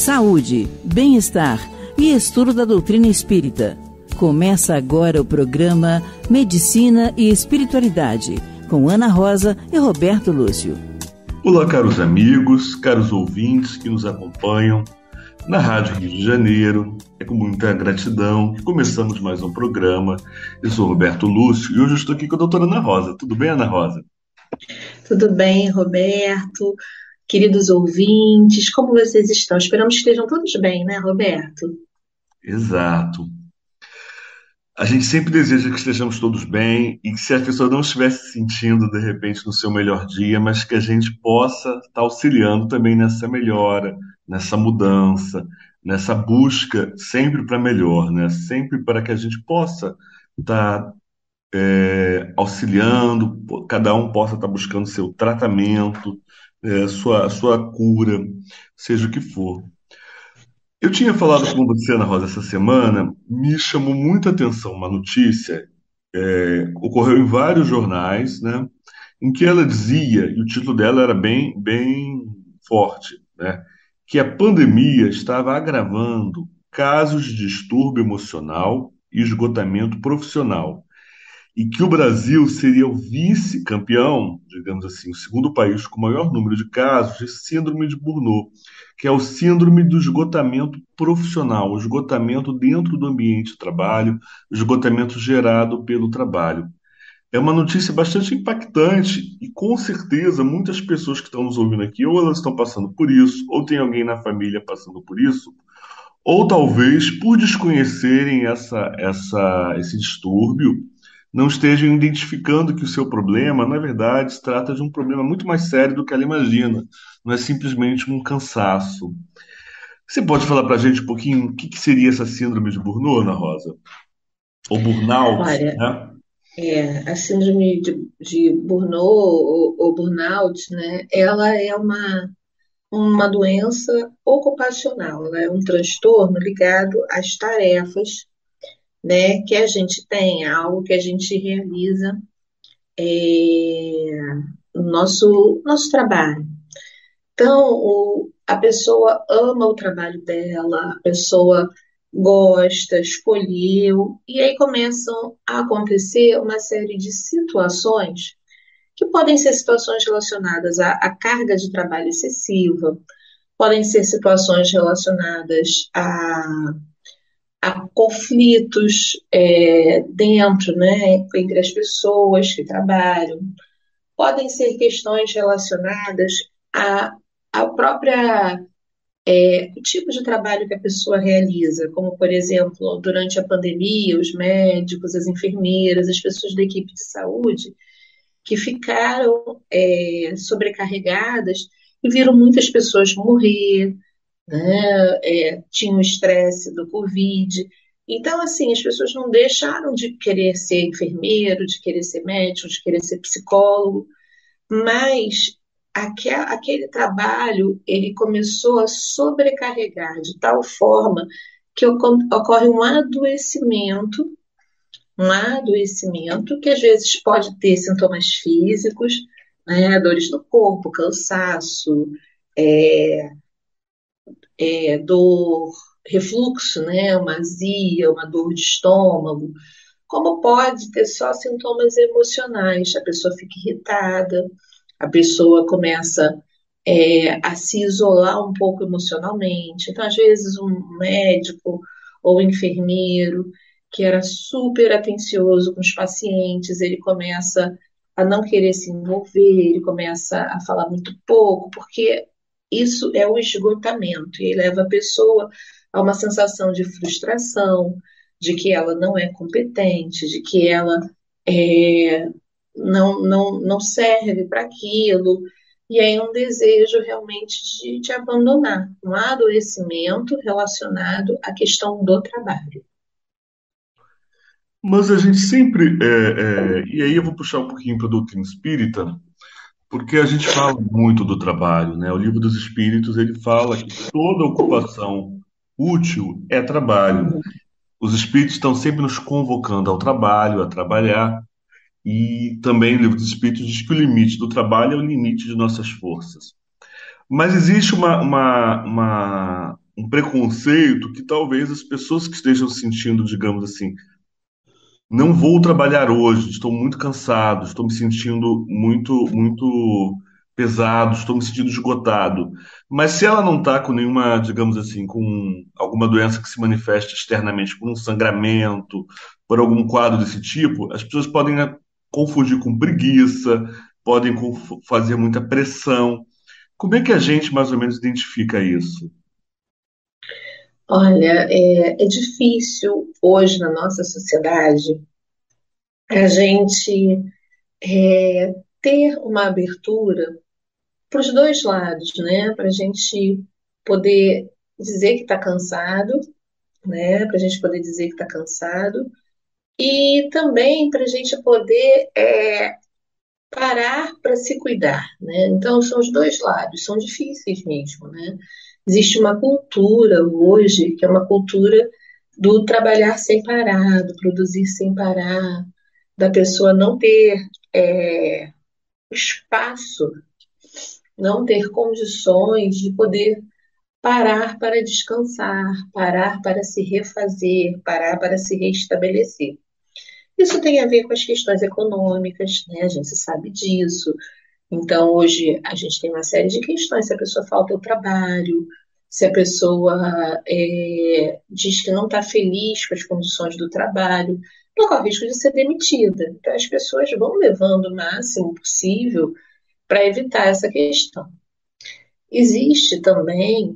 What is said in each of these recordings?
saúde, bem-estar e estudo da doutrina espírita. Começa agora o programa Medicina e Espiritualidade, com Ana Rosa e Roberto Lúcio. Olá, caros amigos, caros ouvintes que nos acompanham na Rádio Rio de Janeiro. É com muita gratidão que começamos mais um programa. Eu sou Roberto Lúcio e hoje eu estou aqui com a doutora Ana Rosa. Tudo bem, Ana Rosa? Tudo bem, Roberto? Queridos ouvintes, como vocês estão? Esperamos que estejam todos bem, né, Roberto? Exato. A gente sempre deseja que estejamos todos bem e que se a pessoa não estivesse se sentindo, de repente, no seu melhor dia, mas que a gente possa estar auxiliando também nessa melhora, nessa mudança, nessa busca sempre para melhor, né? Sempre para que a gente possa estar auxiliando, cada um possa estar buscando seu tratamento, sua cura, seja o que for. Eu tinha falado com você, Ana Rosa, essa semana, me chamou muita atenção uma notícia, ocorreu em vários jornais, né, em que ela dizia, e o título dela era bem forte, né, que a pandemia estava agravando casos de distúrbio emocional e esgotamento profissional, e que o Brasil seria o vice-campeão, digamos assim, o segundo país com o maior número de casos de síndrome de Burnout, que é o síndrome do esgotamento profissional, o esgotamento dentro do ambiente de trabalho, o esgotamento gerado pelo trabalho. É uma notícia bastante impactante e, com certeza, muitas pessoas que estão nos ouvindo aqui, ou elas estão passando por isso, ou tem alguém na família passando por isso, ou talvez, por desconhecerem esse distúrbio, não estejam identificando que o seu problema, na verdade, se trata de um problema muito mais sério do que ela imagina. Não é simplesmente um cansaço. Você pode falar para a gente um pouquinho o que seria essa síndrome de Burnout, Ana Rosa? Ou burnout, Olha, né? a síndrome de Burnout ou burnout, né? Ela é uma doença ocupacional, ela é um transtorno ligado às tarefas, né, que a gente tem, algo que a gente realiza no nosso trabalho. Então, a pessoa ama o trabalho dela, a pessoa gosta, escolheu, e aí começam a acontecer uma série de situações que podem ser situações relacionadas à carga de trabalho excessiva, podem ser situações relacionadas a conflitos dentro, né, entre as pessoas que trabalham, podem ser questões relacionadas à própria o tipo de trabalho que a pessoa realiza, como, por exemplo, durante a pandemia, os médicos, as enfermeiras, as pessoas da equipe de saúde, que ficaram sobrecarregadas e viram muitas pessoas morrer, né? Tinha o estresse do Covid. Então, assim, as pessoas não deixaram de querer ser enfermeiro, de querer ser médico, de querer ser psicólogo, mas aquele trabalho ele começou a sobrecarregar de tal forma que ocorre um adoecimento que às vezes pode ter sintomas físicos, né, dores no corpo, cansaço, é, dor, refluxo, né, uma azia, uma dor de estômago, como pode ter só sintomas emocionais, a pessoa fica irritada, a pessoa começa a se isolar um pouco emocionalmente. Então, às vezes, um médico ou enfermeiro que era super atencioso com os pacientes, ele começa a não querer se envolver, ele começa a falar muito pouco, porque isso é o esgotamento, e leva a pessoa a uma sensação de frustração, de que ela não é competente, de que ela é, não serve para aquilo, e aí um desejo realmente de abandonar, um adoecimento relacionado à questão do trabalho. Mas a gente sempre, e aí eu vou puxar um pouquinho para a doutrina espírita, porque a gente fala muito do trabalho, né? O Livro dos Espíritos, ele fala que toda ocupação útil é trabalho. Os espíritos estão sempre nos convocando ao trabalho, a trabalhar, e também o Livro dos Espíritos diz que o limite do trabalho é o limite de nossas forças. Mas existe um preconceito que talvez as pessoas que estejam sentindo, digamos assim, não vou trabalhar hoje, estou muito cansado, estou me sentindo muito pesado, estou me sentindo esgotado. Mas se ela não está com nenhuma, digamos assim, com alguma doença que se manifeste externamente, por um sangramento, por algum quadro desse tipo, as pessoas podem, né, confundir com preguiça, podem fazer muita pressão. Como é que a gente mais ou menos identifica isso? Olha, é difícil hoje na nossa sociedade a gente ter uma abertura para os dois lados, né? Para a gente poder dizer que está cansado, né? Para a gente poder dizer que está cansado e também para a gente poder parar para se cuidar, né? Então são os dois lados, são difíceis mesmo, né? Existe uma cultura hoje que é uma cultura do trabalhar sem parar, do produzir sem parar, da pessoa não ter espaço, não ter condições de poder parar para descansar, parar para se refazer, parar para se restabelecer. Isso tem a ver com as questões econômicas, né? A gente sabe disso. Então, hoje, a gente tem uma série de questões. Se a pessoa falta o trabalho, se a pessoa diz que não está feliz com as condições do trabalho, não corre o risco de ser demitida. Então, as pessoas vão levando o máximo possível para evitar essa questão. Existe também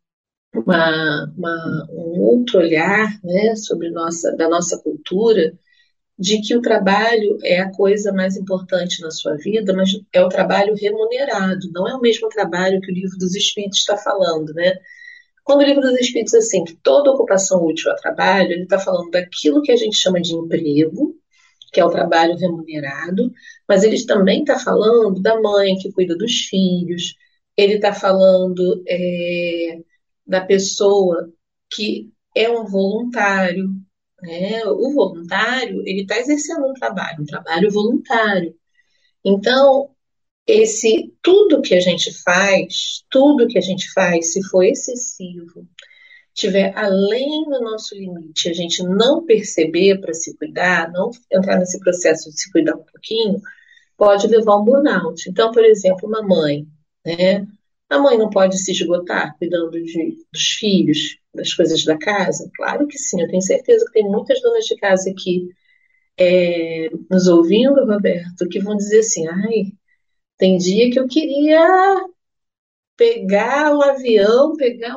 um outro olhar, né, da nossa cultura, de que o trabalho é a coisa mais importante na sua vida, mas é o trabalho remunerado, não é o mesmo trabalho que o Livro dos Espíritos está falando, né? Quando o Livro dos Espíritos, assim, que toda ocupação útil é trabalho, ele está falando daquilo que a gente chama de emprego, que é o trabalho remunerado, mas ele também está falando da mãe que cuida dos filhos, ele está falando da pessoa que é um voluntário, né? O voluntário, ele está exercendo um trabalho voluntário. Então, tudo que a gente faz, se for excessivo, tiver além do nosso limite, a gente não perceber para se cuidar, não entrar nesse processo de se cuidar um pouquinho, pode levar a um burnout. Então, por exemplo, uma mãe, né? A mãe não pode se esgotar cuidando dos filhos, das coisas da casa? Claro que sim, eu tenho certeza que tem muitas donas de casa aqui nos ouvindo, Roberto, que vão dizer assim, ai, tem dia que eu queria pegar um avião, pegar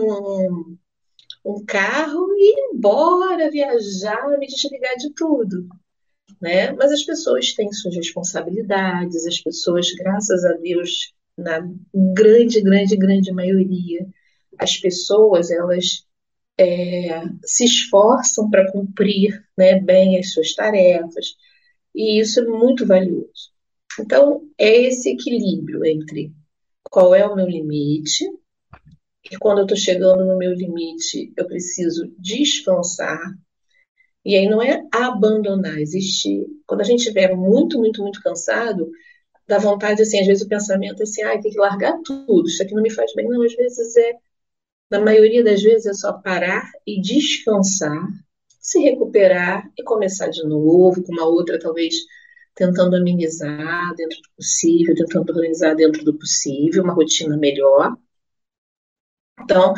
um carro e ir embora, viajar, me desligar de tudo, né? Mas as pessoas têm suas responsabilidades, as pessoas, graças a Deus, na grande, grande, grande maioria, as pessoas, elas se esforçam para cumprir, né, bem as suas tarefas, e isso é muito valioso. Então, é esse equilíbrio entre qual é o meu limite, e quando eu estou chegando no meu limite, eu preciso descansar, e aí não é abandonar, existe, quando a gente estiver muito, muito, muito cansado, dá vontade, assim, às vezes o pensamento é assim, ai, tem que largar tudo, isso aqui não me faz bem, não, às vezes na maioria das vezes é só parar e descansar, se recuperar e começar de novo, com uma outra, talvez, tentando amenizar dentro do possível, tentando organizar dentro do possível, uma rotina melhor. Então,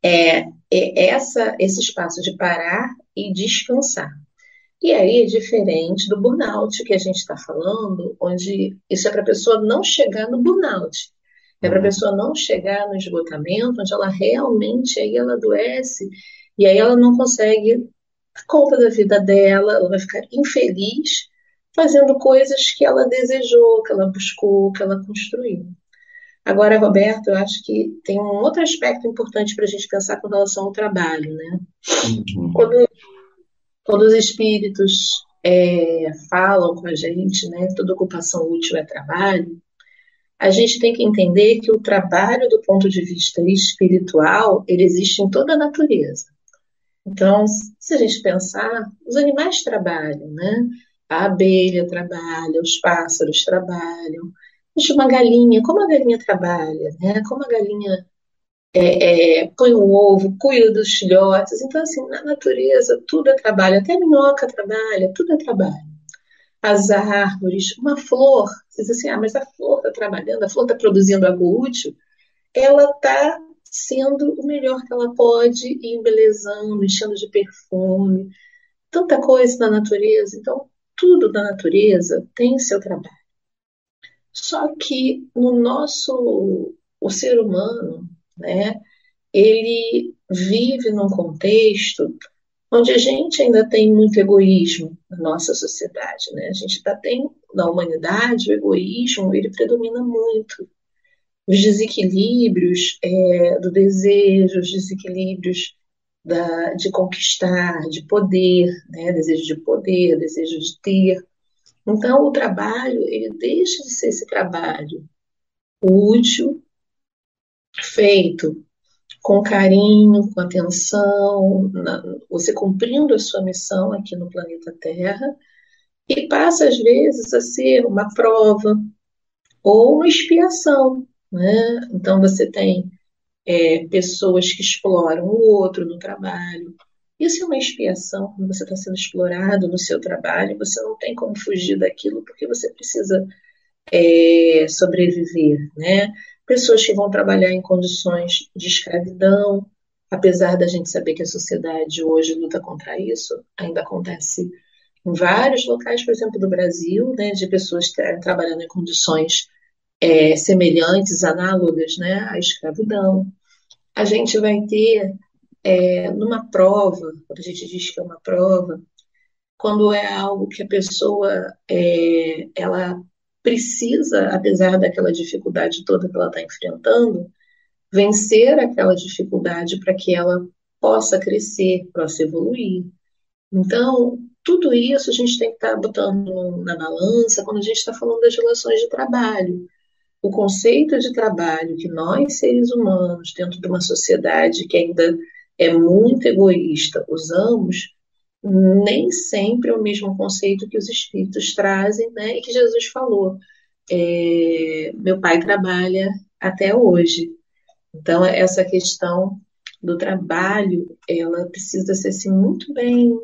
esse espaço de parar e descansar. E aí é diferente do burnout que a gente está falando, onde isso é para a pessoa não chegar no burnout. É para a pessoa não chegar no esgotamento, onde ela realmente aí ela adoece e aí ela não consegue dar conta da vida dela, ela vai ficar infeliz fazendo coisas que ela desejou, que ela buscou, que ela construiu. Agora, Roberto, eu acho que tem um outro aspecto importante para a gente pensar com relação ao trabalho, né? Uhum. Quando os espíritos falam com a gente, né, toda ocupação útil é trabalho, a gente tem que entender que o trabalho, do ponto de vista espiritual, ele existe em toda a natureza. Então, se a gente pensar, os animais trabalham, né? A abelha trabalha, os pássaros trabalham. Uma galinha, como a galinha trabalha, né? Como a galinha põe o ovo, cuida dos filhotes. Então, assim, na natureza, tudo é trabalho. Até a minhoca trabalha, tudo é trabalho. As árvores, uma flor, você diz assim, mas a flor está trabalhando, a flor está produzindo algo útil, ela está sendo o melhor que ela pode, e embelezando, enchendo de perfume, tanta coisa na natureza. Então, tudo na natureza tem seu trabalho. Só que o ser humano, né, ele vive num contexto onde a gente ainda tem muito egoísmo na nossa sociedade, né? A gente ainda tem, na humanidade, o egoísmo, ele predomina muito. Os desequilíbrios do desejo, os desequilíbrios de conquistar, de poder, né? Desejo de poder, desejo de ter. Então, o trabalho, ele deixa de ser esse trabalho útil, feito com carinho, com atenção, você cumprindo a sua missão aqui no planeta Terra, e passa, às vezes, a ser uma prova ou uma expiação, né? Então, você tem pessoas que exploram o outro no trabalho. Isso é uma expiação, quando você está sendo explorado no seu trabalho, você não tem como fugir daquilo, porque você precisa sobreviver, né? Pessoas que vão trabalhar em condições de escravidão, apesar da gente saber que a sociedade hoje luta contra isso, ainda acontece em vários locais, por exemplo, do Brasil, né, de pessoas trabalhando em condições semelhantes, análogas, né, à escravidão. A gente vai ter, numa prova, quando a gente diz que é uma prova, quando é algo que a pessoa ela precisa, apesar daquela dificuldade toda que ela está enfrentando, vencer aquela dificuldade para que ela possa crescer, possa evoluir. Então, tudo isso a gente tem que estar botando na balança quando a gente está falando das relações de trabalho. O conceito de trabalho que nós, seres humanos, dentro de uma sociedade que ainda é muito egoísta, usamos, nem sempre é o mesmo conceito que os espíritos trazem, né? E que Jesus falou. Meu pai trabalha até hoje. Então, essa questão do trabalho, ela precisa ser assim, muito bem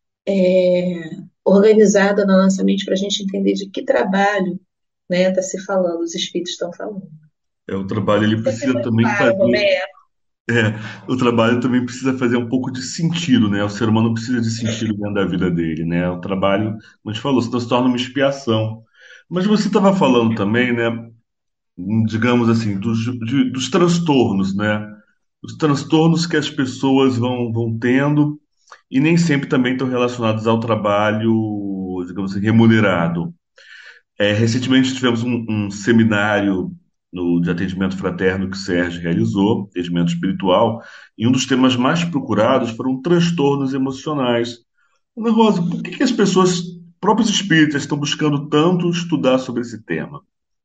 organizada na nossa mente para a gente entender de que trabalho, né, está se falando, os espíritos estão falando. O trabalho ele Não sei se é precisa muito também claro, fazer. Roberto. O trabalho também precisa fazer um pouco de sentido, né? O ser humano precisa de sentido dentro da vida dele, né? O trabalho, como a gente falou, se torna uma expiação. Mas você estava falando também, né? Digamos assim, dos transtornos, né? Os transtornos que as pessoas vão tendo e nem sempre também estão relacionados ao trabalho, digamos assim, remunerado. Recentemente tivemos um seminário de atendimento fraterno que o Sérgio realizou, atendimento espiritual, e um dos temas mais procurados foram transtornos emocionais. Ana Rosa, por que as pessoas, próprios espíritas, estão buscando tanto estudar sobre esse tema?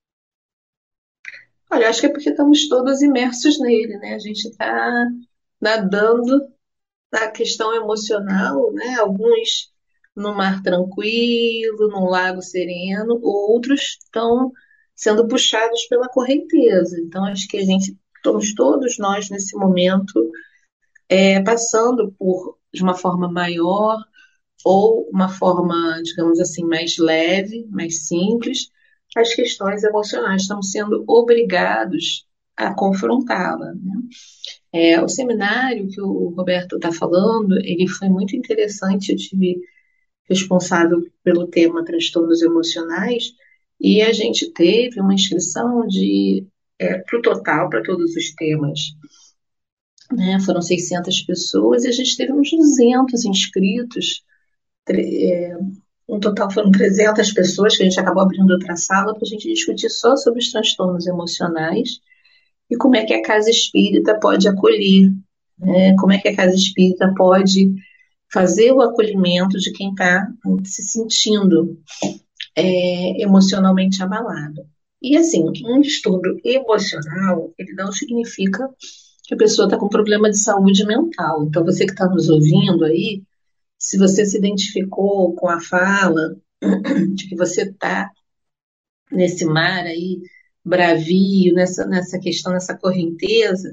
Olha, acho que é porque estamos todos imersos nele, né? A gente está nadando na questão emocional, né? Alguns no mar tranquilo, num lago sereno, outros estão sendo puxados pela correnteza. Então, acho que estamos todos nós nesse momento passando por de uma forma maior ou uma forma, digamos assim, mais leve, mais simples, as questões emocionais. Estamos sendo obrigados a confrontá-la, né? O seminário que o Roberto está falando, ele foi muito interessante. Eu tive responsável pelo tema transtornos emocionais e a gente teve uma inscrição para o total, para todos os temas, né? Foram 600 pessoas e a gente teve uns 200 inscritos. No total foram 300 pessoas que a gente acabou abrindo outra sala para a gente discutir só sobre os transtornos emocionais e como é que a casa espírita pode acolher, né? Como é que a casa espírita pode fazer o acolhimento de quem está se sentindo emocionalmente abalado. E assim, um distúrbio emocional, ele não significa que a pessoa está com problema de saúde mental. Então, você que está nos ouvindo aí, se você se identificou com a fala de que você está nesse mar aí, bravio, nessa questão, nessa correnteza,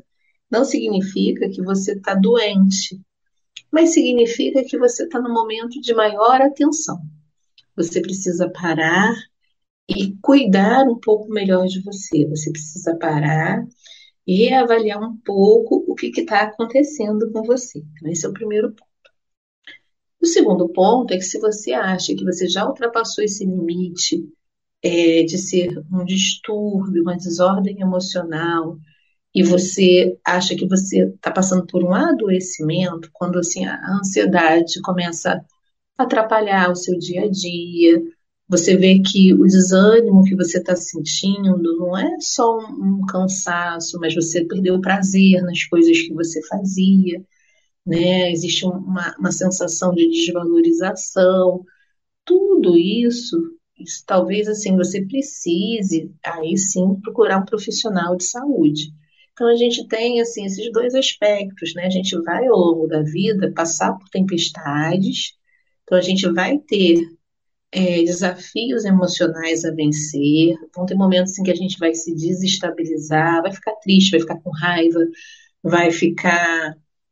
não significa que você está doente, mas significa que você está no momento de maior atenção. Você precisa parar e cuidar um pouco melhor de você. Você precisa parar e reavaliar um pouco o que está acontecendo com você. Então, esse é o primeiro ponto. O segundo ponto é que se você acha que você já ultrapassou esse limite de ser um distúrbio, uma desordem emocional, e você acha que você está passando por um adoecimento, quando assim, a ansiedade começa a atrapalhar o seu dia a dia, você vê que o desânimo que você está sentindo não é só um cansaço, mas você perdeu o prazer nas coisas que você fazia, né? Existe uma sensação de desvalorização, tudo isso talvez assim você precise aí sim procurar um profissional de saúde. Então a gente tem assim esses dois aspectos, né? A gente vai ao longo da vida passar por tempestades, então a gente vai ter desafios emocionais a vencer, vão ter momentos em que a gente vai se desestabilizar, vai ficar triste, vai ficar com raiva, vai ficar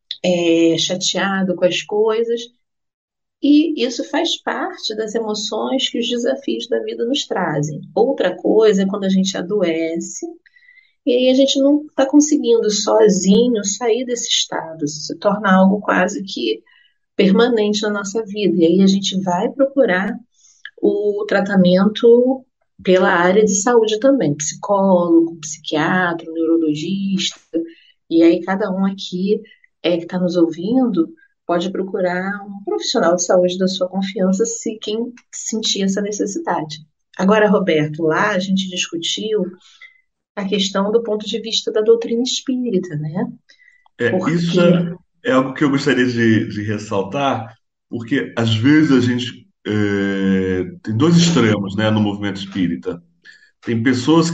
chateado com as coisas, e isso faz parte das emoções que os desafios da vida nos trazem. Outra coisa é quando a gente adoece e aí a gente não está conseguindo sozinho sair desse estado, isso se torna algo quase que permanente na nossa vida. E aí a gente vai procurar o tratamento pela área de saúde também, psicólogo, psiquiatra, neurologista, e aí cada um aqui que está nos ouvindo pode procurar um profissional de saúde da sua confiança se quem sentir essa necessidade. Agora, Roberto, lá a gente discutiu a questão do ponto de vista da doutrina espírita, né? Isso Porque é algo que eu gostaria de ressaltar, porque às vezes a gente tem dois extremos, né, no movimento espírita. Tem pessoas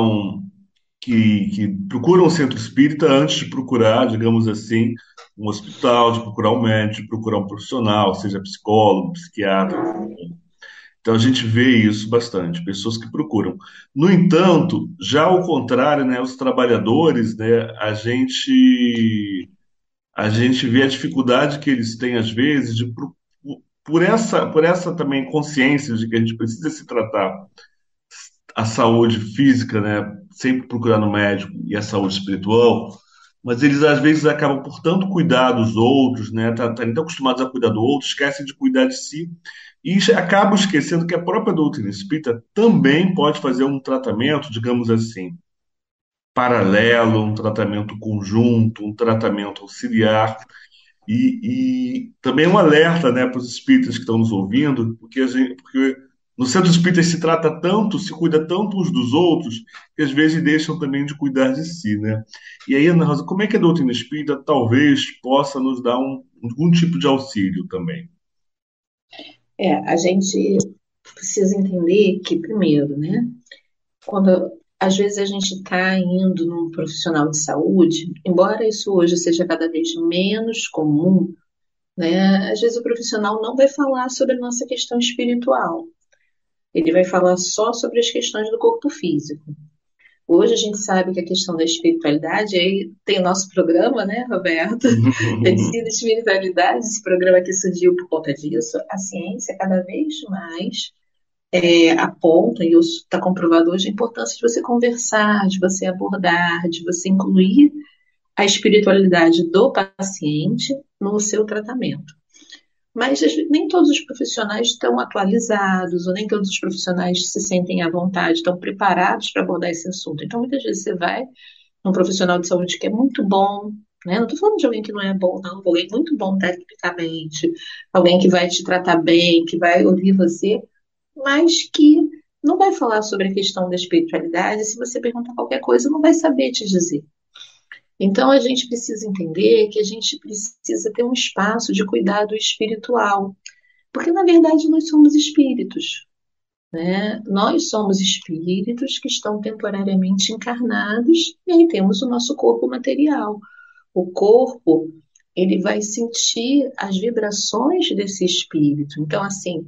que procuram o centro espírita antes de procurar, digamos assim, um hospital, de procurar um médico, de procurar um profissional, seja psicólogo, psiquiatra. Então a gente vê isso bastante, pessoas que procuram. No entanto, já ao contrário, né, os trabalhadores, né, a gente vê a dificuldade que eles têm às vezes por essa também consciência de que a gente precisa se tratar a saúde física, né, sempre procurar no médico e a saúde espiritual, mas eles às vezes acabam por tanto cuidar dos outros, né, estarem tão acostumados a cuidar do outro, esquecem de cuidar de si e acabam esquecendo que a própria doutrina espírita também pode fazer um tratamento, digamos assim, paralelo, um tratamento conjunto, um tratamento auxiliar e também um alerta, né, para os espíritas que estão nos ouvindo, porque no centro espírita se trata tanto, se cuida tanto uns dos outros, que às vezes deixam também de cuidar de si, né? E aí, Ana Rosa, como é que a doutrina espírita talvez possa nos dar algum tipo de auxílio também? a gente precisa entender que, primeiro, né, quando às vezes a gente está indo num profissional de saúde, embora isso hoje seja cada vez menos comum, né, às vezes o profissional não vai falar sobre a nossa questão espiritual, ele vai falar só sobre as questões do corpo físico. Hoje a gente sabe que a questão da espiritualidade, aí tem o nosso programa, né, Roberto? Medicina e Espiritualidade, esse programa que surgiu por conta disso. A ciência cada vez mais aponta, e está comprovado hoje, a importância de você conversar, de você abordar, de você incluir a espiritualidade do paciente no seu tratamento. Mas nem todos os profissionais estão atualizados, ou nem todos os profissionais se sentem à vontade, estão preparados para abordar esse assunto. Então, muitas vezes você vai num profissional de saúde que é muito bom, né? Não estou falando de alguém que não é bom, não, alguém muito bom tecnicamente, alguém que vai te tratar bem, que vai ouvir você, mas que não vai falar sobre a questão da espiritualidade. Se você perguntar qualquer coisa, não vai saber te dizer. Então, a gente precisa entender que a gente precisa ter um espaço de cuidado espiritual, porque, na verdade, nós somos espíritos, né? Nós somos espíritos que estão temporariamente encarnados e aí temos o nosso corpo material. O corpo, ele vai sentir as vibrações desse espírito. Então, assim,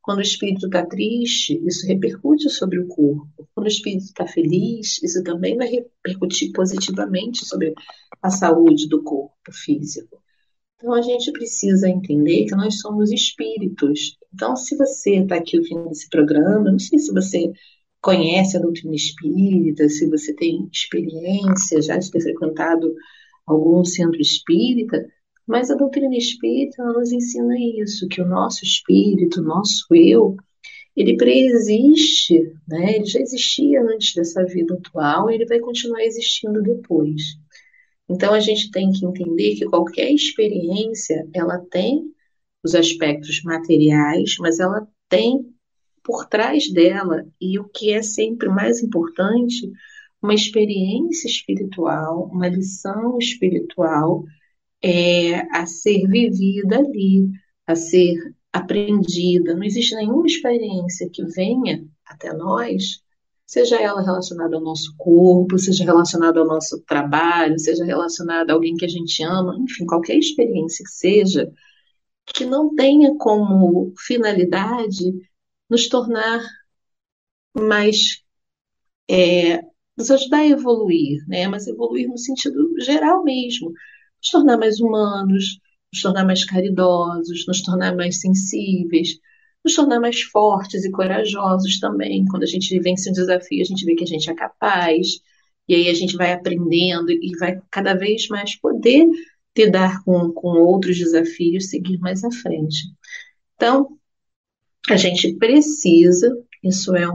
Quando o espírito está triste, isso repercute sobre o corpo. Quando o espírito está feliz, isso também vai repercutir positivamente sobre a saúde do corpo físico. Então, a gente precisa entender que nós somos espíritos. Então, se você está aqui ouvindo esse programa, não sei se você conhece a doutrina espírita, se você tem experiência já de ter frequentado algum centro espírita, mas a doutrina espírita ela nos ensina isso, que o nosso espírito, o nosso eu, ele preexiste, né? Ele já existia antes dessa vida atual e ele vai continuar existindo depois. Então, a gente tem que entender que qualquer experiência, ela tem os aspectos materiais, mas ela tem por trás dela, e o que é sempre mais importante, uma experiência espiritual, uma lição espiritual a ser vivida ali, a ser aprendida. Não existe nenhuma experiência que venha até nós, seja ela relacionada ao nosso corpo, seja relacionada ao nosso trabalho, seja relacionada a alguém que a gente ama, enfim, qualquer experiência que seja, que não tenha como finalidade nos tornar mais, nos ajudar a evoluir, né? Mas evoluir no sentido geral mesmo, nos tornar mais humanos, nos tornar mais caridosos, nos tornar mais sensíveis, nos tornar mais fortes e corajosos também. Quando a gente vence um desafio, a gente vê que a gente é capaz, e aí a gente vai aprendendo e vai cada vez mais poder lidar com outros desafios, seguir mais à frente. Então, a gente precisa, isso é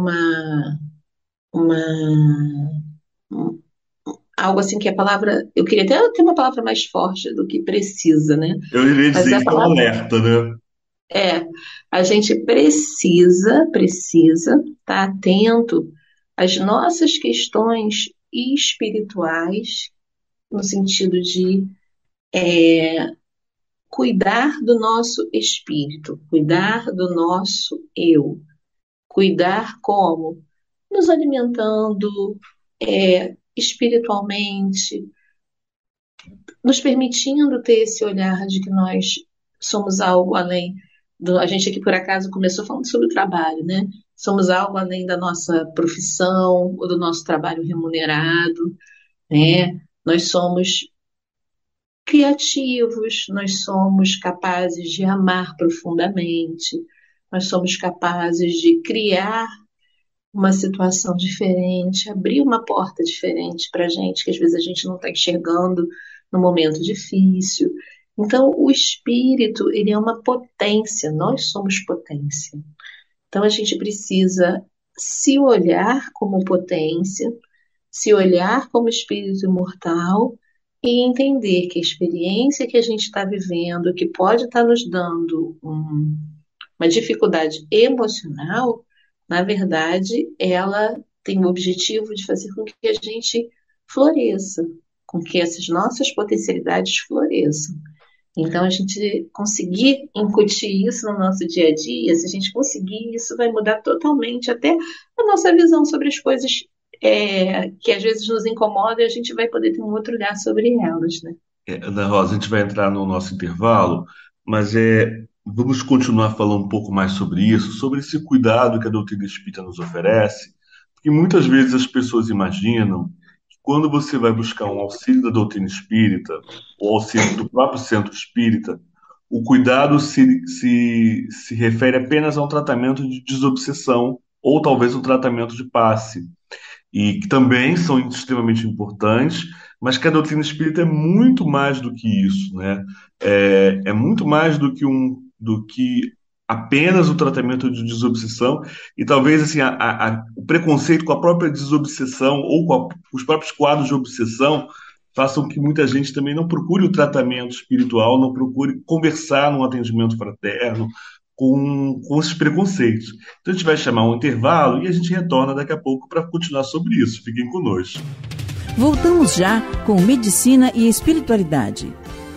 algo assim que a palavra, eu queria até ter uma palavra mais forte do que precisa, né? Eu iria Mas dizer a que é um palavra alerta, né? a gente precisa estar atento às nossas questões espirituais, no sentido de cuidar do nosso espírito, cuidar do nosso eu. Cuidar como? Nos alimentando espiritualmente, nos permitindo ter esse olhar de que nós somos algo além do... A gente aqui, por acaso, começou falando sobre o trabalho, né? Somos algo além da nossa profissão ou do nosso trabalho remunerado, né? Nós somos criativos, nós somos capazes de amar profundamente, nós somos capazes de criar uma situação diferente, abrir uma porta diferente para a gente, que às vezes a gente não está enxergando no momento difícil. Então, o espírito, ele é uma potência, nós somos potência. Então, a gente precisa se olhar como potência, se olhar como espírito imortal e entender que a experiência que a gente está vivendo, que pode estar nos dando uma dificuldade emocional, na verdade, ela tem o objetivo de fazer com que a gente floresça, com que essas nossas potencialidades floresçam. Então, a gente conseguir incutir isso no nosso dia a dia, se a gente conseguir, isso vai mudar totalmente até a nossa visão sobre as coisas que às vezes nos incomodam e a gente vai poder ter um outro olhar sobre elas, né? Ana Rosa, a gente vai entrar no nosso intervalo, mas vamos continuar falando um pouco mais sobre isso, sobre esse cuidado que a doutrina espírita nos oferece, porque muitas vezes as pessoas imaginam que quando você vai buscar um auxílio da doutrina espírita, ou auxílio do próprio centro espírita, o cuidado se refere apenas a um tratamento de desobsessão, ou talvez um tratamento de passe, e que também são extremamente importantes, mas que a doutrina espírita é muito mais do que isso, né? É muito mais do que apenas o tratamento de desobsessão, e talvez assim, o preconceito com a própria desobsessão ou com os próprios quadros de obsessão façam que muita gente também não procure o tratamento espiritual, não procure conversar num atendimento fraterno, com esses preconceitos. Então a gente vai chamar um intervalo e a gente retorna daqui a pouco para continuar sobre isso. Fiquem conosco. Voltamos já com Medicina e Espiritualidade.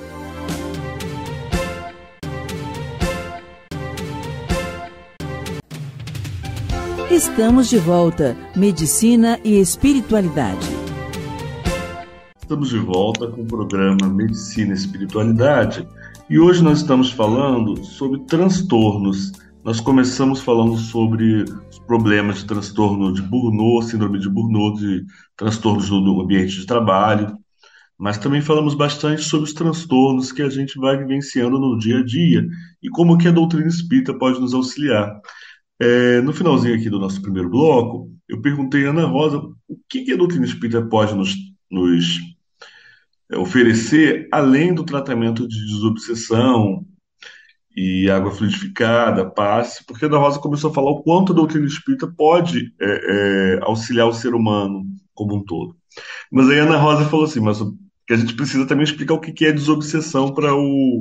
Estamos de volta. Medicina e Espiritualidade. Estamos de volta com o programa Medicina e Espiritualidade. E hoje nós estamos falando sobre transtornos nós começamos falando sobre os problemas de transtorno de Burnout, síndrome de Burnout, de transtornos no ambiente de trabalho, mas também falamos bastante sobre os transtornos que a gente vai vivenciando no dia a dia e como que a doutrina espírita pode nos auxiliar. No finalzinho aqui do nosso primeiro bloco, eu perguntei a Ana Rosa o que a doutrina espírita pode nos oferecer além do tratamento de desobsessão e água fluidificada, passe, porque a Ana Rosa começou a falar o quanto a doutrina espírita pode auxiliar o ser humano como um todo. Mas aí a Ana Rosa falou assim, mas que a gente precisa também explicar o que é desobsessão para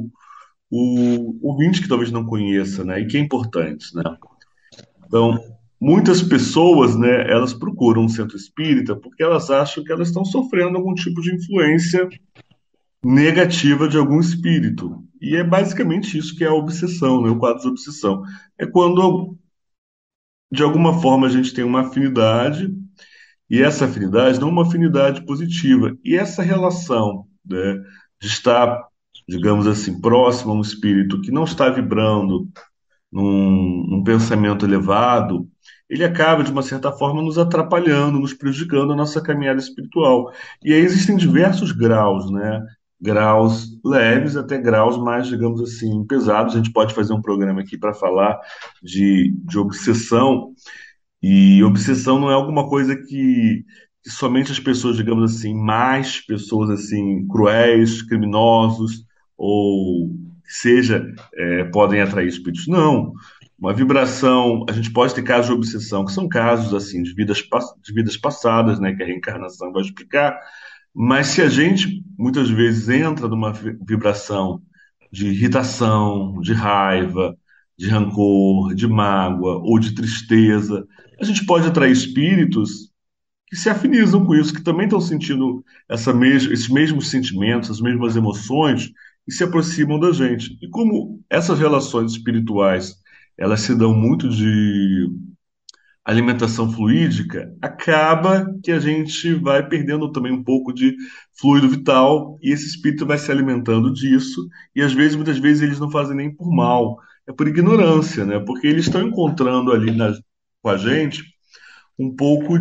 o ouvinte que talvez não conheça, né? E que é importante, né? Então, muitas pessoas, né, elas procuram um centro espírita porque elas acham que elas estão sofrendo algum tipo de influência negativa de algum espírito. E é basicamente isso que é a obsessão, né? O quadro de obsessão. É quando, de alguma forma, a gente tem uma afinidade, e essa afinidade não é uma afinidade positiva. E essa relação, né, de estar, digamos assim, próximo a um espírito que não está vibrando num pensamento elevado, ele acaba, de uma certa forma, nos atrapalhando, nos prejudicando a nossa caminhada espiritual. E aí existem diversos graus, né? Graus leves até graus mais, digamos assim, pesados. A gente pode fazer um programa aqui para falar de obsessão, e obsessão não é alguma coisa que somente as pessoas, digamos assim, mais pessoas assim, cruéis, criminosos, ou seja, podem atrair espíritos. Não. Uma vibração, a gente pode ter casos de obsessão, que são casos assim de vidas passadas, né, que a reencarnação vai explicar, mas se a gente muitas vezes entra numa vibração de irritação, de raiva, de rancor, de mágoa ou de tristeza, a gente pode atrair espíritos que se afinizam com isso, que também estão sentindo esses mesmos sentimentos, as mesmas emoções e se aproximam da gente. E como essas relações espirituais elas se dão muito de alimentação fluídica, acaba que a gente vai perdendo também um pouco de fluido vital e esse espírito vai se alimentando disso e às vezes, muitas vezes, eles não fazem nem por mal, é por ignorância, né? Porque eles estão encontrando ali com a gente um pouco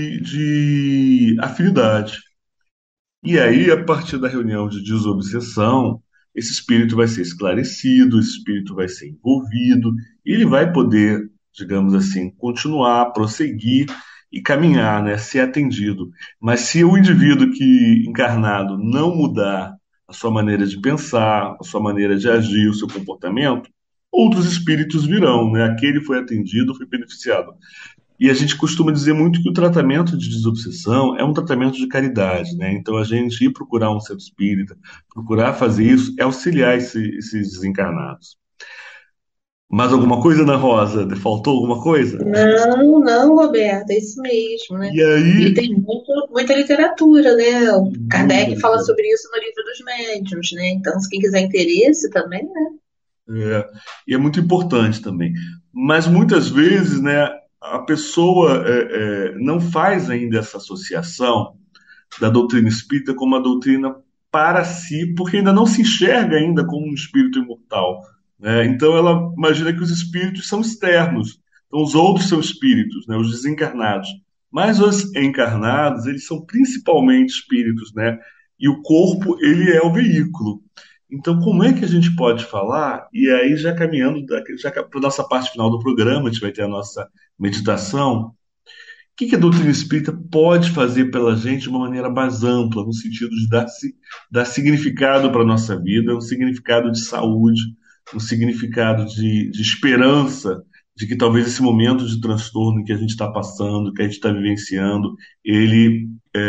de afinidade. E aí, a partir da reunião de desobsessão, esse espírito vai ser esclarecido, esse espírito vai ser envolvido, e ele vai poder, digamos assim, continuar, prosseguir e caminhar, né, ser atendido. Mas se o indivíduo que encarnado não mudar a sua maneira de pensar, a sua maneira de agir, o seu comportamento, outros espíritos virão, né? Aquele foi atendido, foi beneficiado. E a gente costuma dizer muito que o tratamento de desobsessão é um tratamento de caridade, né? Então, a gente ir procurar um centro espírita, procurar fazer isso, é auxiliar esses desencarnados. Mais alguma coisa, Ana Rosa? Faltou alguma coisa? Não, não, Roberto, é isso mesmo, né? E aí, E tem muita literatura, né? O Kardec fala muita- sobre isso no livro dos médiuns, né? Então, se quem quiser interesse também, né? e é muito importante também. Mas muitas vezes, né, a pessoa não faz ainda essa associação da doutrina espírita como uma doutrina para si, porque ainda não se enxerga ainda como um espírito imortal, né? Então ela imagina que os espíritos são externos, então os outros são espíritos, né? Os desencarnados. Mas os encarnados, eles são principalmente espíritos, né? E o corpo, ele é o veículo. Então, como é que a gente pode falar? E aí, já caminhando já para a nossa parte final do programa, a gente vai ter a nossa meditação. O que a doutrina espírita pode fazer pela gente de uma maneira mais ampla, no sentido de dar significado para a nossa vida, um significado de saúde, um significado de esperança, de que talvez esse momento de transtorno que a gente está passando, que a gente está vivenciando, ele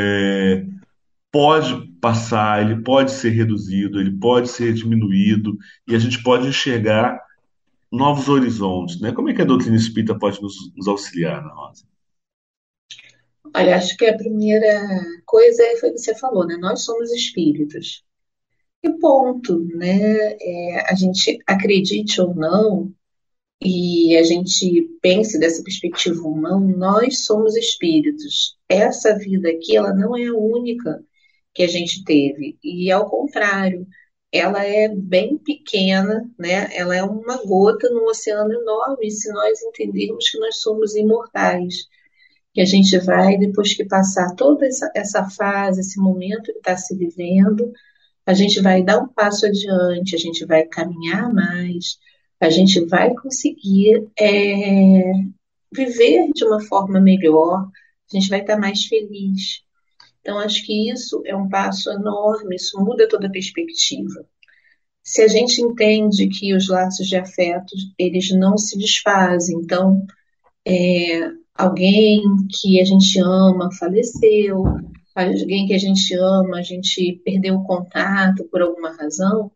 pode passar, ele pode ser reduzido, ele pode ser diminuído, e a gente pode enxergar novos horizontes, né? Como é que a doutrina espírita pode nos auxiliar, Ana Rosa? Olha, acho que a primeira coisa foi o que você falou, né? Nós somos espíritos. E ponto, né? A gente acredite ou não, e a gente pense dessa perspectiva ou não, nós somos espíritos. Essa vida aqui, ela não é a única que a gente teve. E ao contrário, ela é bem pequena, né? Ela é uma gota num oceano enorme, se nós entendermos que nós somos imortais, que a gente vai, depois que passar toda essa fase, esse momento que está se vivendo, a gente vai dar um passo adiante, a gente vai caminhar mais, a gente vai conseguir viver de uma forma melhor, a gente vai estar mais feliz. Então, acho que isso é um passo enorme, isso muda toda a perspectiva. Se a gente entende que os laços de afeto, eles não se desfazem, então, alguém que a gente ama faleceu, alguém que a gente ama, a gente perdeu o contato por alguma razão,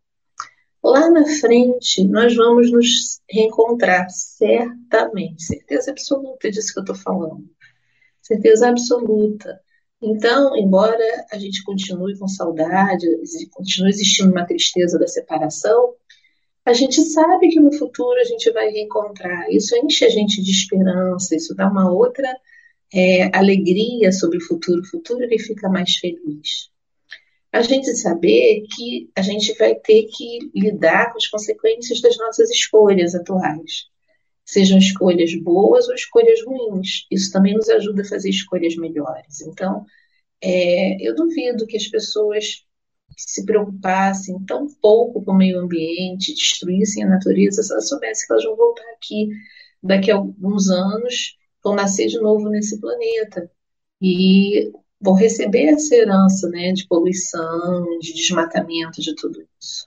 lá na frente nós vamos nos reencontrar, certamente, certeza absoluta disso que eu estou falando, certeza absoluta. Então, embora a gente continue com saudade, continue existindo uma tristeza da separação, a gente sabe que no futuro a gente vai reencontrar. Isso enche a gente de esperança, isso dá uma outra alegria sobre o futuro. O futuro ele fica mais feliz. A gente saber que a gente vai ter que lidar com as consequências das nossas escolhas atuais. Sejam escolhas boas ou escolhas ruins. Isso também nos ajuda a fazer escolhas melhores. Então, eu duvido que as pessoas se preocupassem tão pouco com o meio ambiente, destruíssem a natureza, se elas soubessem que elas vão voltar aqui daqui a alguns anos, vão nascer de novo nesse planeta e vão receber essa herança, né, de poluição, de desmatamento, de tudo isso.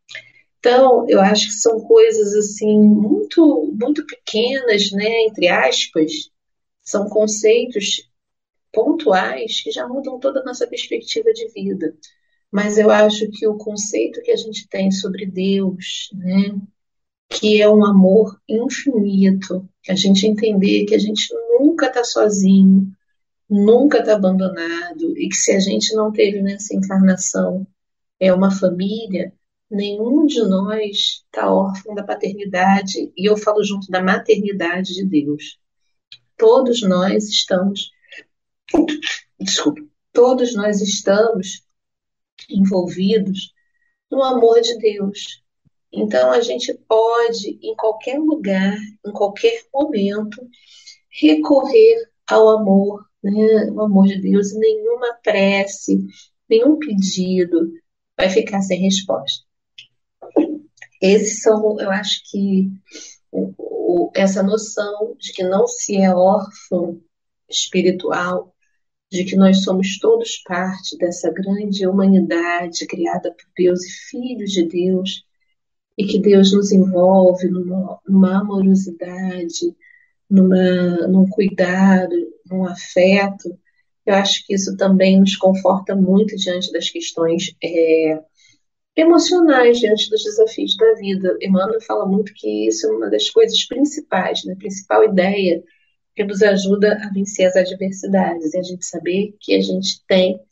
Então, eu acho que são coisas assim muito, muito pequenas, né, entre aspas, são conceitos pontuais que já mudam toda a nossa perspectiva de vida. Mas eu acho que o conceito que a gente tem sobre Deus, né, que é um amor infinito, que a gente entender que a gente nunca está sozinho, nunca está abandonado, e que se a gente não teve nessa encarnação uma família, nenhum de nós está órfão da paternidade, e eu falo junto da maternidade de Deus. Todos nós estamos, desculpa, todos nós estamos envolvidos no amor de Deus. Então a gente pode, em qualquer lugar, em qualquer momento, recorrer ao amor, né? O amor de Deus, e nenhuma prece, nenhum pedido vai ficar sem resposta. Esses são, eu acho que essa noção de que não se é órfão espiritual, de que nós somos todos parte dessa grande humanidade criada por Deus e filhos de Deus, e que Deus nos envolve numa amorosidade, num cuidado, num afeto. Eu acho que isso também nos conforta muito diante das questões emocionais, diante dos desafios da vida. Emmanuel fala muito que isso é uma das coisas principais, né? A principal ideia que nos ajuda a vencer as adversidades, e a gente saber que a gente tem,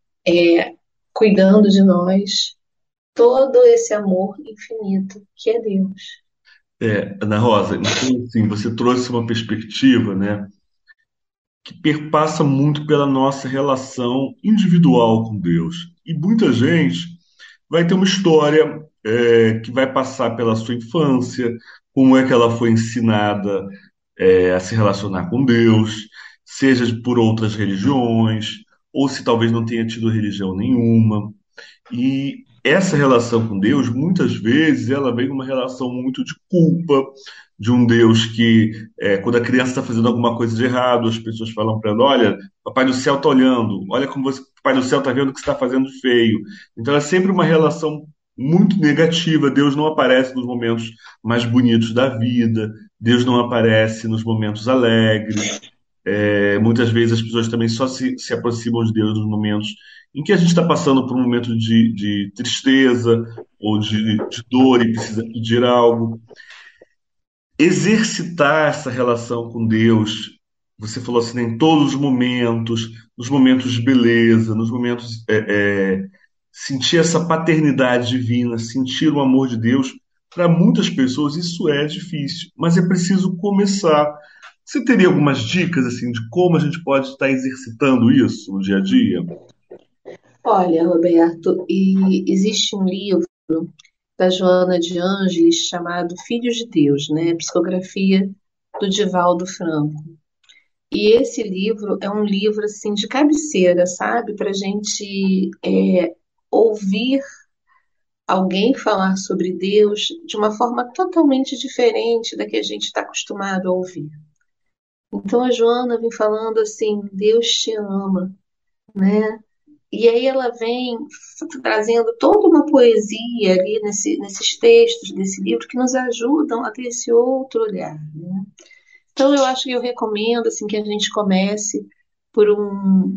cuidando de nós, todo esse amor infinito que é Deus. Ana Rosa, então, assim, você trouxe uma perspectiva, né, que perpassa muito pela nossa relação individual com Deus. E muita gente vai ter uma história que vai passar pela sua infância, como é que ela foi ensinada a se relacionar com Deus, seja por outras religiões, ou se talvez não tenha tido religião nenhuma. E essa relação com Deus, muitas vezes, ela vem numa relação muito de culpa, de um Deus que, quando a criança está fazendo alguma coisa de errado, as pessoas falam para ela: olha, Papai do Céu está olhando, olha como Papai do Céu está vendo o que você está fazendo de feio. Então é sempre uma relação muito negativa. Deus não aparece nos momentos mais bonitos da vida, Deus não aparece nos momentos alegres. Muitas vezes as pessoas também só se aproximam de Deus nos momentos em que a gente está passando por um momento de tristeza ou de dor e precisa pedir algo. Exercitar essa relação com Deus, você falou assim, em todos os momentos, nos momentos de beleza, nos momentos sentir essa paternidade divina, sentir o amor de Deus. Para muitas pessoas isso é difícil, mas é preciso começar. Você teria algumas dicas assim de como a gente pode estar exercitando isso no dia a dia? Olha, Roberto, e existe um livro da Joana de Ângeles chamado Filhos de Deus, né? Psicografia do Divaldo Franco. E esse livro é um livro assim de cabeceira, sabe? Para a gente ouvir alguém falar sobre Deus de uma forma totalmente diferente da que a gente está acostumado a ouvir. Então a Joana vem falando assim, Deus te ama, né? E aí ela vem trazendo toda uma poesia ali nesses textos desse livro que nos ajudam a ter esse outro olhar, né? Então eu acho que eu recomendo assim que a gente comece por um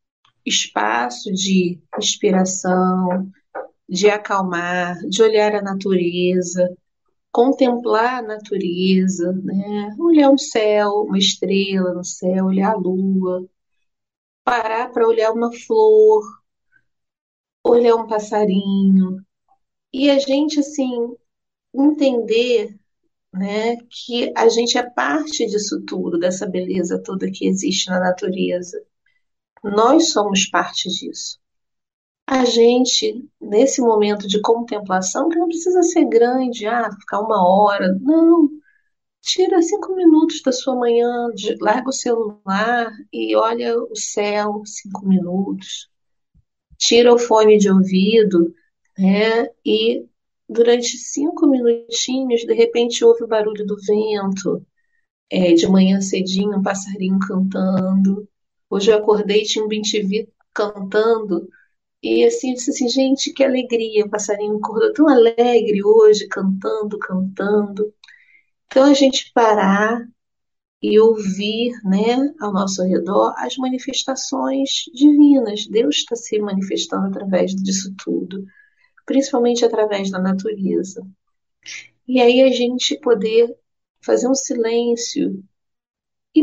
espaço de inspiração, de acalmar, de olhar a natureza, contemplar a natureza, né? Olhar um céu, uma estrela no céu, olhar a lua, parar para olhar uma flor, olhar um passarinho, e a gente assim entender, né, que a gente é parte disso tudo, dessa beleza toda que existe na natureza. Nós somos parte disso. A gente, nesse momento de contemplação, que não precisa ser grande, ficar 1 hora, não. Tira 5 minutos da sua manhã, larga o celular e olha o céu 5 minutos. Tira o fone de ouvido, né? E durante 5 minutinhos, de repente, ouve o barulho do vento. De manhã cedinho, um passarinho cantando. Hoje eu acordei e tinha um bem-te-vi cantando. E assim, eu disse assim, gente, que alegria. O passarinho acordou tão alegre hoje, cantando, cantando. Então, a gente parar e ouvir, né, ao nosso redor as manifestações divinas. Deus está se manifestando através disso tudo, principalmente através da natureza. E aí a gente poder fazer um silêncio e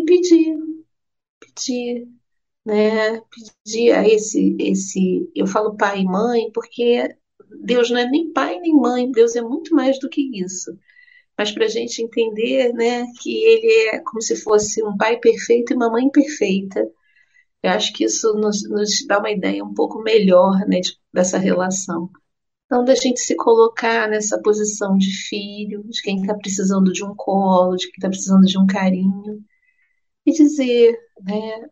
pedir, né, pedir a eu falo pai e mãe porque Deus não é nem pai nem mãe, Deus é muito mais do que isso. Mas para a gente entender, né, que ele é como se fosse um pai perfeito e uma mãe perfeita. Eu acho que isso nos dá uma ideia um pouco melhor, né, dessa relação. Então, da gente se colocar nessa posição de filho, de quem está precisando de um colo, de quem está precisando de um carinho, e dizer, né,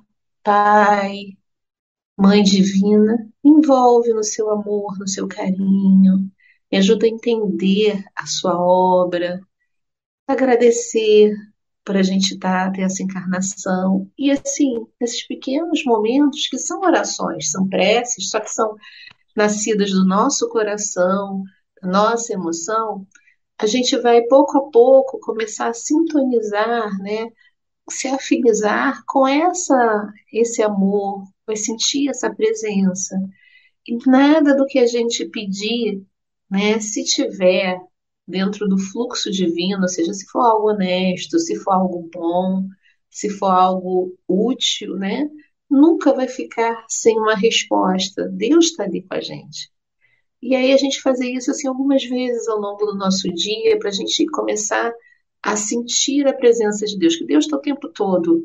Pai, Mãe Divina, me envolve no seu amor, no seu carinho, me ajuda a entender a sua obra, agradecer por a gente ter essa encarnação. E assim, esses pequenos momentos que são orações, são preces, só que são nascidas do nosso coração, da nossa emoção, a gente vai pouco a pouco começar a sintonizar, né? Se afinizar com esse amor, vai sentir essa presença. E nada do que a gente pedir, né, se tiver dentro do fluxo divino, ou seja, se for algo honesto, se for algo bom, se for algo útil, né, nunca vai ficar sem uma resposta. Deus está ali com a gente. E aí a gente fazer isso assim algumas vezes ao longo do nosso dia, para a gente começar a sentir a presença de Deus, que Deus está o tempo todo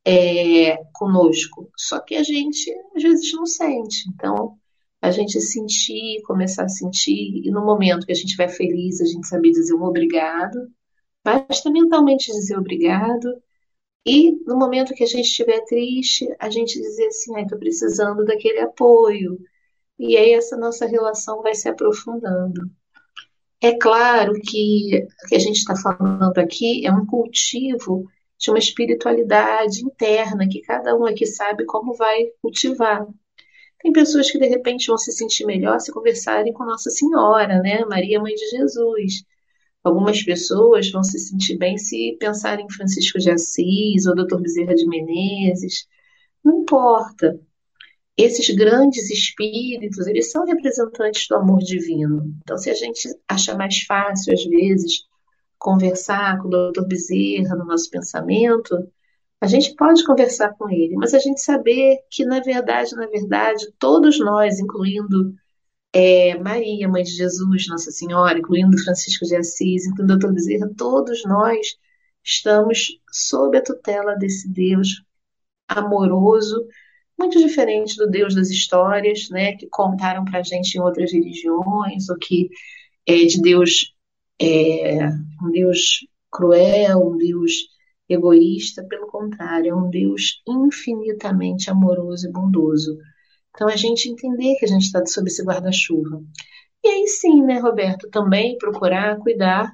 conosco, só que a gente às vezes não sente. Então, a gente sentir, começar a sentir, e no momento que a gente estiver feliz, a gente saber dizer um obrigado, basta mentalmente dizer obrigado, e no momento que a gente estiver triste, a gente dizer assim, estou precisando daquele apoio, e aí essa nossa relação vai se aprofundando. É claro que o que a gente está falando aqui é um cultivo de uma espiritualidade interna que cada um aqui sabe como vai cultivar. Tem pessoas que de repente vão se sentir melhor se conversarem com Nossa Senhora, né? Maria, Mãe de Jesus. Algumas pessoas vão se sentir bem se pensarem em Francisco de Assis ou Dr. Bezerra de Menezes. Não importa. Esses grandes espíritos, eles são representantes do amor divino. Então, se a gente acha mais fácil, às vezes, conversar com o Dr. Bezerra no nosso pensamento, a gente pode conversar com ele, mas a gente saber que, na verdade, todos nós, incluindo Maria, Mãe de Jesus, Nossa Senhora, incluindo Francisco de Assis, incluindo o Dr. Bezerra, todos nós estamos sob a tutela desse Deus amoroso, muito diferente do Deus das histórias, né, que contaram para a gente em outras religiões, ou que é de Deus, é, um Deus cruel, um Deus egoísta. Pelo contrário, é um Deus infinitamente amoroso e bondoso. Então, a gente entender que a gente está sob esse guarda-chuva. E aí sim, né, Roberto, também procurar cuidar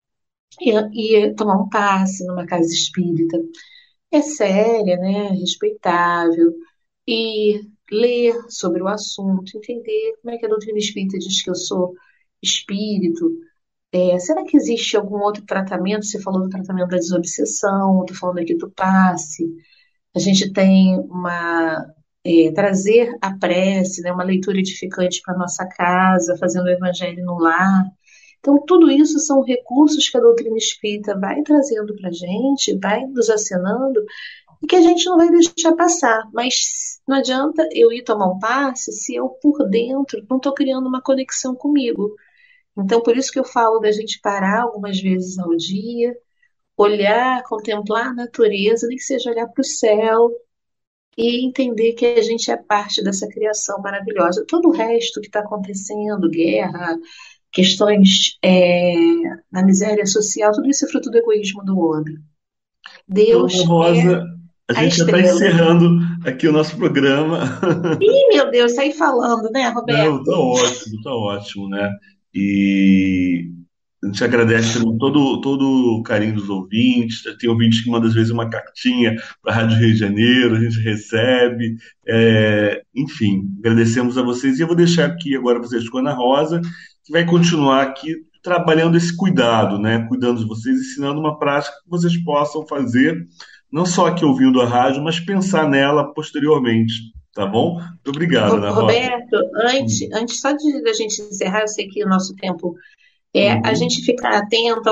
e tomar um passe numa casa espírita. É séria, né, respeitável, e ler sobre o assunto, entender como é que a doutrina espírita diz que eu sou espírito. Será que existe algum outro tratamento? Você falou do tratamento da desobsessão, estou falando aqui do passe. A gente tem trazer a prece, né, uma leitura edificante para nossa casa, fazendo o evangelho no lar. Então, tudo isso são recursos que a doutrina espírita vai trazendo para a gente, vai nos acenando, e que a gente não vai deixar passar. Mas não adianta eu ir tomar um passe se eu, por dentro, não estou criando uma conexão comigo. Então, por isso que eu falo da gente parar algumas vezes ao dia, olhar, contemplar a natureza, nem que seja olhar para o céu, e entender que a gente é parte dessa criação maravilhosa. Todo o resto que está acontecendo, guerra, questões na miséria social, tudo isso é fruto do egoísmo do homem. Então, Ana Deus é Rosa, a a gente já está estrela. encerrando aqui o nosso programa. Ih, meu Deus, saí falando, né, Não, Roberto? tá ótimo, né? E a gente agradece também todo o carinho dos ouvintes. Tem ouvintes que mandam às vezes uma cartinha para a Rádio Rio de Janeiro, a gente recebe. Enfim, agradecemos a vocês. E eu vou deixar aqui agora vocês com a Ana Rosa, que vai continuar aqui trabalhando esse cuidado, né? Cuidando de vocês, ensinando uma prática que vocês possam fazer, não só aqui ouvindo a rádio, mas pensar nela posteriormente. Tá bom? Muito obrigado, Ana Rosa. Roberto, antes, Hum. antes só da gente encerrar, eu sei que o nosso tempo a Uhum. gente ficar atento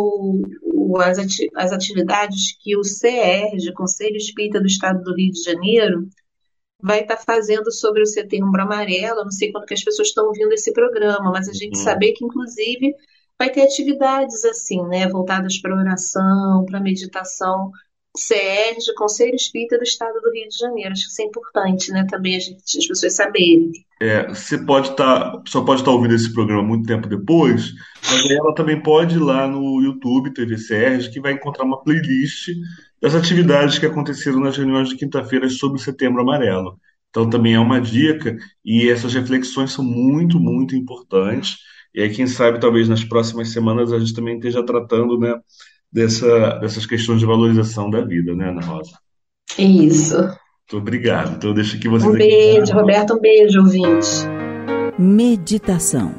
às atividades que o CERJ, Conselho Espírita do Estado do Rio de Janeiro, vai estar fazendo sobre o Setembro Amarelo. Eu não sei quando que as pessoas estão ouvindo esse programa, mas a gente Uhum. saber que, inclusive, vai ter atividades assim, né, voltadas para oração, para meditação. CERJ, Conselho Espírita do Estado do Rio de Janeiro. Acho que isso é importante, né, também as pessoas saberem. Você pode estar, só pode estar ouvindo esse programa muito tempo depois, mas aí ela também pode ir lá no YouTube, TV Sérgio, que vai encontrar uma playlist das atividades que aconteceram nas reuniões de quinta-feira sobre o Setembro Amarelo. Então também é uma dica, e essas reflexões são muito, muito importantes. E aí, quem sabe, talvez nas próximas semanas a gente também esteja tratando, né, dessas questões de valorização da vida, né, Ana Rosa? Isso. Muito obrigado. Então eu deixo aqui vocês Um aqui. beijo, Roberto, um beijo, ouvinte. Meditação.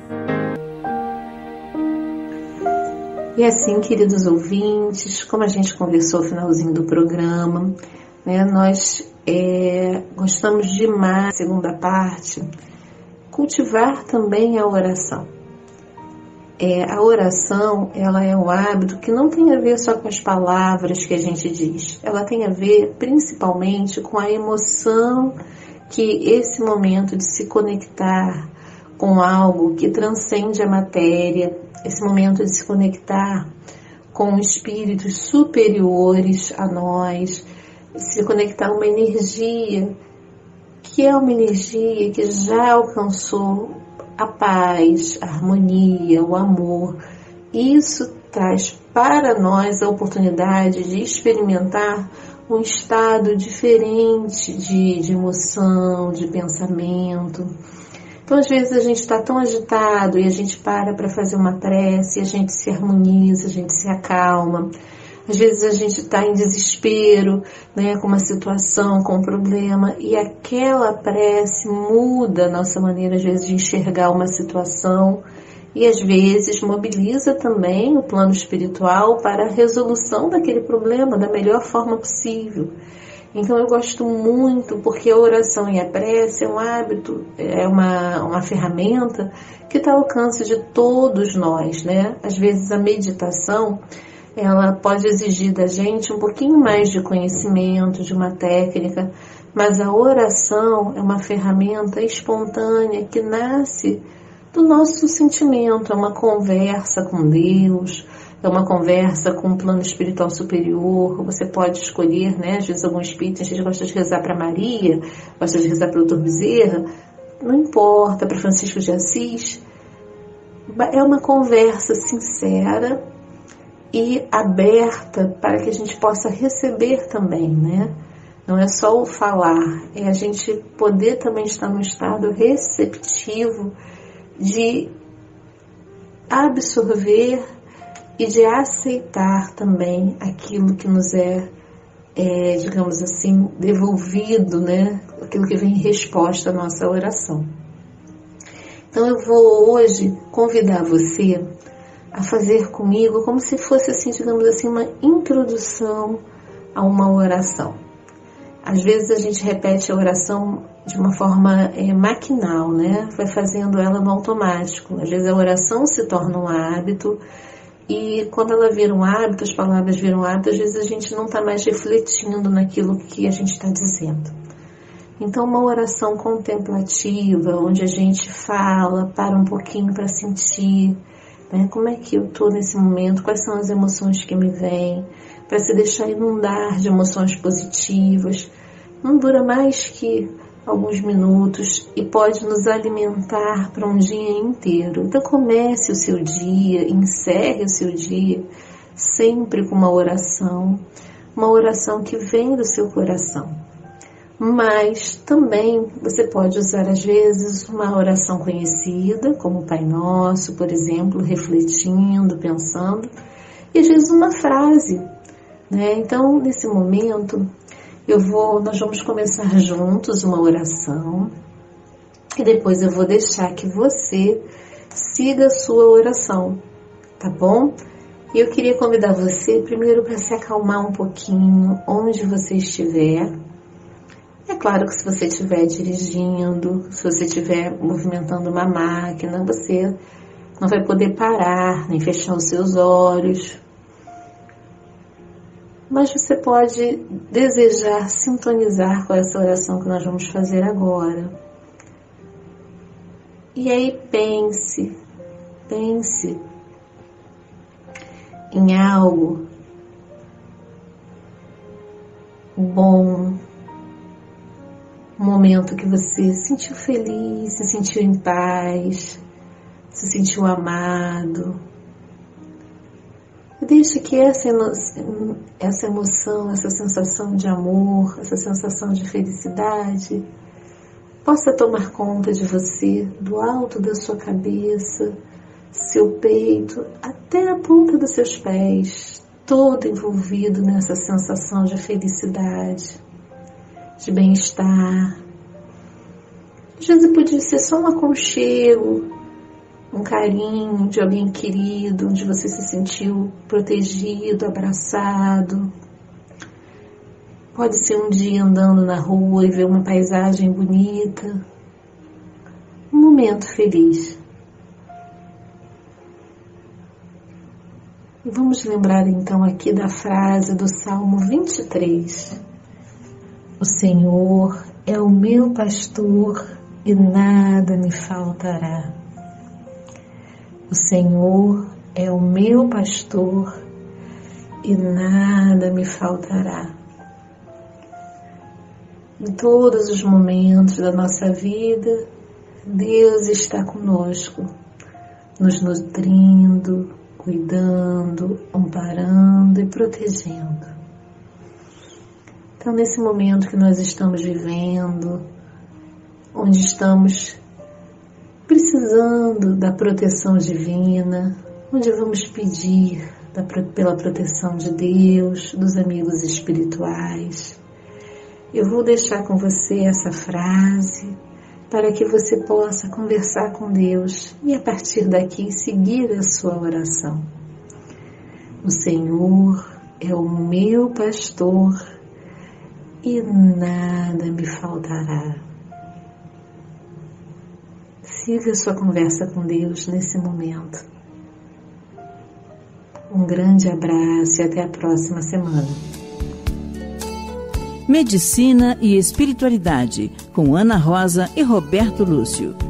E assim, queridos ouvintes, como a gente conversou no finalzinho do programa, né, nós gostamos demais, segunda parte, cultivar também a oração. A oração, ela é um hábito que não tem a ver só com as palavras que a gente diz. Ela tem a ver principalmente com a emoção que esse momento de se conectar com algo que transcende a matéria, esse momento de se conectar com espíritos superiores a nós, se conectar a uma energia que é uma energia que já alcançou a paz, a harmonia, o amor. Isso traz para nós a oportunidade de experimentar um estado diferente de emoção, de pensamento. Então, às vezes, a gente está tão agitado e a gente para fazer uma prece, a gente se harmoniza, a gente se acalma. Às vezes a gente está em desespero, né, com uma situação, com um problema, e aquela prece muda a nossa maneira, às vezes, de enxergar uma situação e, às vezes, mobiliza também o plano espiritual para a resolução daquele problema da melhor forma possível. Então, eu gosto muito, porque a oração e a prece é um hábito, é uma ferramenta que está ao alcance de todos nós, né? Às vezes, a meditação, ela pode exigir da gente um pouquinho mais de conhecimento, de uma técnica, mas a oração é uma ferramenta espontânea que nasce do nosso sentimento, é uma conversa com Deus, é uma conversa com um plano espiritual superior. Você pode escolher, né? Às vezes algum espírito, a gente gosta de rezar para Maria, gosta de rezar para o Dr. Bezerra, não importa, para Francisco de Assis. É uma conversa sincera e aberta para que a gente possa receber também, né? Não é só o falar, é a gente poder também estar num estado receptivo de absorver e de aceitar também aquilo que nos digamos assim, devolvido, né? Aquilo que vem em resposta à nossa oração. Então eu vou hoje convidar você a fazer comigo como se fosse assim, digamos assim, uma introdução a uma oração. Às vezes a gente repete a oração de uma forma maquinal, né? Vai fazendo ela no automático. Às vezes a oração se torna um hábito e quando ela vira um hábito, as palavras viram um hábito, às vezes a gente não está mais refletindo naquilo que a gente está dizendo. Então uma oração contemplativa, onde a gente fala, para um pouquinho para sentir, né? Como é que eu estou nesse momento, quais são as emoções que me vêm, para se deixar inundar de emoções positivas. Não dura mais que alguns minutos e pode nos alimentar para um dia inteiro. Então comece o seu dia, encerre o seu dia sempre com uma oração que vem do seu coração. Mas também você pode usar às vezes uma oração conhecida, como o Pai Nosso, por exemplo, refletindo, pensando, e às vezes uma frase, né? Então, nesse momento, nós vamos começar juntos uma oração e depois eu vou deixar que você siga a sua oração, tá bom? E eu queria convidar você primeiro para se acalmar um pouquinho onde você estiver. É claro que se você estiver dirigindo, se você estiver movimentando uma máquina, você não vai poder parar, nem fechar os seus olhos. Mas você pode desejar sintonizar com essa oração que nós vamos fazer agora. E aí pense em algo bom, um momento que você se sentiu feliz, se sentiu em paz, se sentiu amado. E deixe que essa emoção, essa sensação de amor, essa sensação de felicidade possa tomar conta de você, do alto da sua cabeça, seu peito, até a ponta dos seus pés, todo envolvido nessa sensação de felicidade, de bem-estar. Às vezes podia ser só um aconchego, um carinho de alguém querido, onde você se sentiu protegido, abraçado. Pode ser um dia andando na rua e ver uma paisagem bonita. Um momento feliz. E vamos lembrar então aqui da frase do Salmo 23. O Senhor é o meu pastor e nada me faltará. O Senhor é o meu pastor e nada me faltará. Em todos os momentos da nossa vida, Deus está conosco, nos nutrindo, cuidando, amparando e protegendo. Então, nesse momento que nós estamos vivendo, onde estamos precisando da proteção divina, onde vamos pedir pela proteção de Deus, dos amigos espirituais, eu vou deixar com você essa frase para que você possa conversar com Deus e a partir daqui seguir a sua oração. O Senhor é o meu pastor e nada me faltará. Siga a sua conversa com Deus nesse momento. Um grande abraço e até a próxima semana. Medicina e Espiritualidade, com Ana Rosa e Roberto Lúcio.